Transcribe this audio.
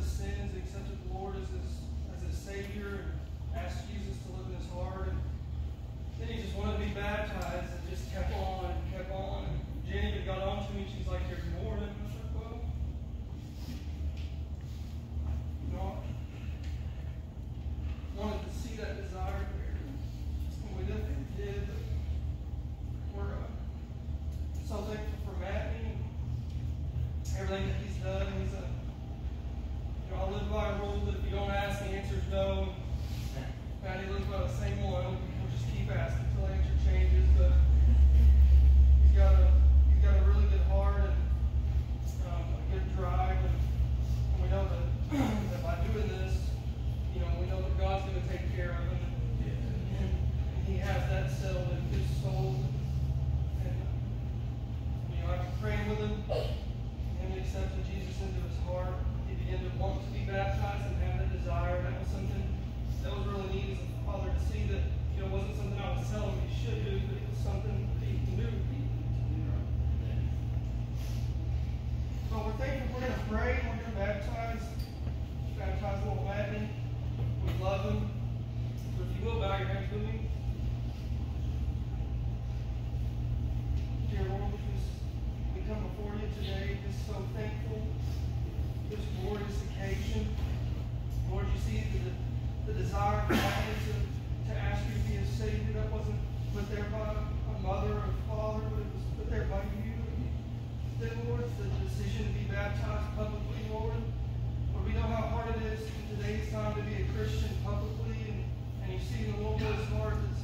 his sins and accepted the Lord as his Savior and asked Jesus to live in his heart. And then he just wanted to be baptized and just kept on and kept on. And Jenny even got on to me. She's like, "There's more." And I was like, "Well, wanted to see that desire there. And we definitely did. But we're so thankful for Mattney and everything that he's done. I live by a rule that if you don't ask, the answer is no. Mattney lives by the same one. We'll just keep asking until the answer changes. But he's got a really good heart and a good drive, and we know that by doing this, we know that God's going to take care of him, and he has that settled in his soul. And I was praying with him, and he accepted Jesus into his heart. He began to want to be baptized and have that desire. That was something that was really neat as a father to see that it wasn't something I was telling him he should do, but it was something that he knew he needed to do. So we're thankful. We're going to pray. We're going to baptize little Mattney. We love him. So if you will, bow your heads with me. Dear Lord, we come before you today just so thankful for this glorious occasion. Lord, you see the desire for Mattney to ask you to be his Savior. That wasn't put there by a mother or a father, but it was put there by you. Then, Lord, it's the decision to be baptized publicly, Lord. Lord, we know how hard it is in today's time to be a Christian publicly, and you see in the little boy's heart that